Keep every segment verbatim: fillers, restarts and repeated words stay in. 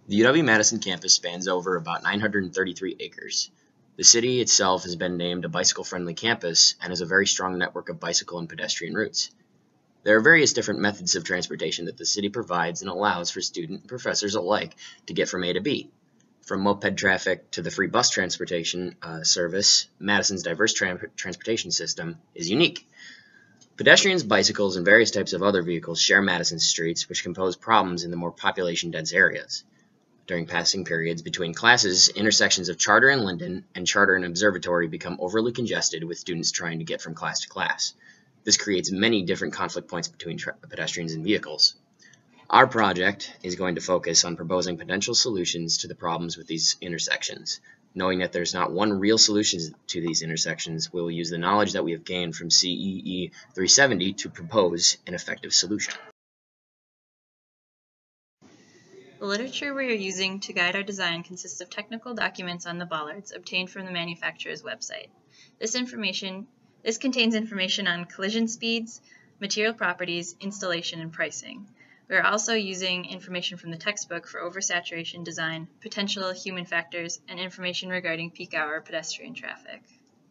The U W-Madison campus spans over about nine hundred thirty-three acres. The city itself has been named a bicycle-friendly campus and has a very strong network of bicycle and pedestrian routes. There are various different methods of transportation that the city provides and allows for student and professors alike to get from A to B. From moped traffic to the free bus transportation uh, service, Madison's diverse tra transportation system is unique. Pedestrians, bicycles, and various types of other vehicles share Madison's streets, which can pose problems in the more population-dense areas. During passing periods between classes, intersections of Charter and Linden and Charter and Observatory become overly congested with students trying to get from class to class. This creates many different conflict points between pedestrians and vehicles. Our project is going to focus on proposing potential solutions to the problems with these intersections. Knowing that there's not one real solution to these intersections, we will use the knowledge that we have gained from C E E three seventy to propose an effective solution. The literature we are using to guide our design consists of technical documents on the bollards obtained from the manufacturer's website. This information, this contains information on collision speeds, material properties, installation, and pricing. We are also using information from the textbook for oversaturation design, potential human factors, and information regarding peak hour pedestrian traffic.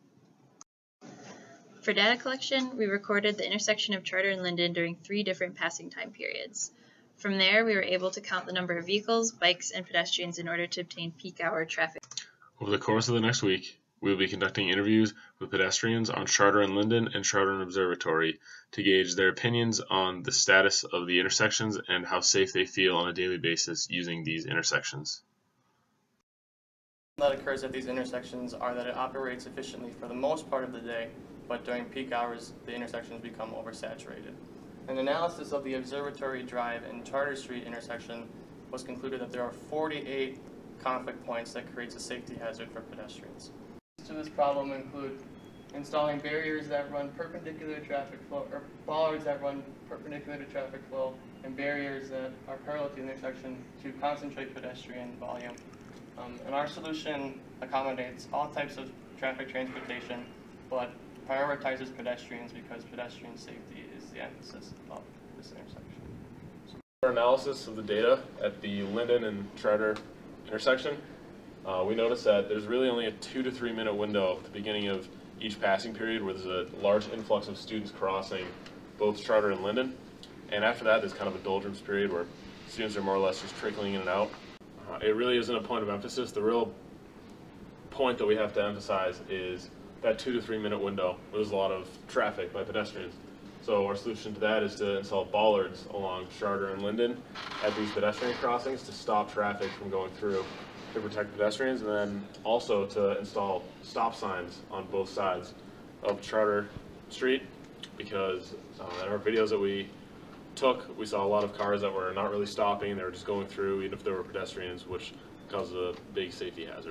For data collection, we recorded the intersection of Charter and Linden during three different passing time periods. From there, we were able to count the number of vehicles, bikes, and pedestrians in order to obtain peak hour traffic. Over the course of the next week, we will be conducting interviews with pedestrians on Charter and Linden and Charter and Observatory to gauge their opinions on the status of the intersections and how safe they feel on a daily basis using these intersections. That occurs at these intersections are that it operates efficiently for the most part of the day, but during peak hours, the intersections become oversaturated. An analysis of the Observatory Drive and Charter Street intersection was concluded that there are forty-eight conflict points that creates a safety hazard for pedestrians. To this problem include installing barriers that run perpendicular to traffic flow, or bollards that run perpendicular to traffic flow, and barriers that are parallel to the intersection to concentrate pedestrian volume. Um, and our solution accommodates all types of traffic transportation, but prioritizes pedestrians because pedestrian safety is the emphasis of this intersection. So our analysis of the data at the Linden and Charter intersection, uh, we noticed that there's really only a two to three minute window at the beginning of each passing period where there's a large influx of students crossing both Charter and Linden. And after that, there's kind of a doldrums period where students are more or less just trickling in and out. Uh, it really isn't a point of emphasis. The real point that we have to emphasize is that two to three minute window where there's a lot of traffic by pedestrians. So our solution to that is to install bollards along Charter and Linden at these pedestrian crossings to stop traffic from going through to protect pedestrians, and then also to install stop signs on both sides of Charter Street, because uh, in our videos that we took, we saw a lot of cars that were not really stopping, they were just going through even if there were pedestrians, which causes a big safety hazard.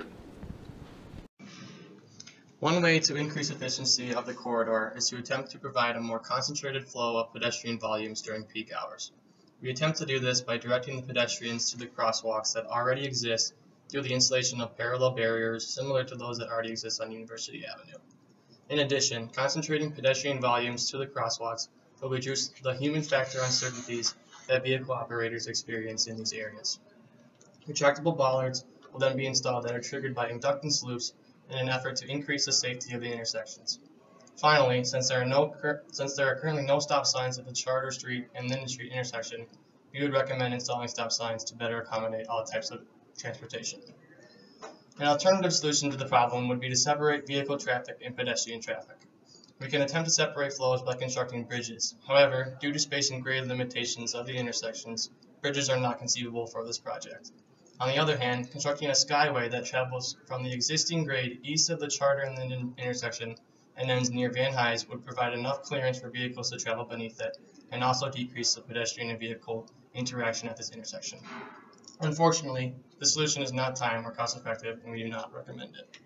One way to increase efficiency of the corridor is to attempt to provide a more concentrated flow of pedestrian volumes during peak hours. We attempt to do this by directing the pedestrians to the crosswalks that already exist through the installation of parallel barriers similar to those that already exist on University Avenue. In addition, concentrating pedestrian volumes to the crosswalks will reduce the human factor uncertainties that vehicle operators experience in these areas. Retractable bollards will then be installed that are triggered by inductance loops in an effort to increase the safety of the intersections. Finally, since there are no since there are currently no stop signs at the Charter Street and Linden Street intersection, we would recommend installing stop signs to better accommodate all types of transportation. An alternative solution to the problem would be to separate vehicle traffic and pedestrian traffic. We can attempt to separate flows by constructing bridges. However, due to space and grade limitations of the intersections, bridges are not conceivable for this project. On the other hand, constructing a skyway that travels from the existing grade east of the Charter and Linden intersection and ends near Van Hise would provide enough clearance for vehicles to travel beneath it, and also decrease the pedestrian and vehicle interaction at this intersection. Unfortunately, the solution is not time or cost effective, and we do not recommend it.